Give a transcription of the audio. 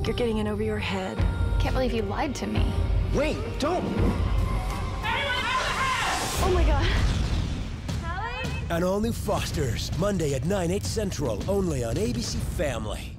like you're getting in over your head. Can't believe you lied to me. Wait, don't! Oh my God. An all-new Foster's, Monday at 9, 8 Central, only on ABC Family.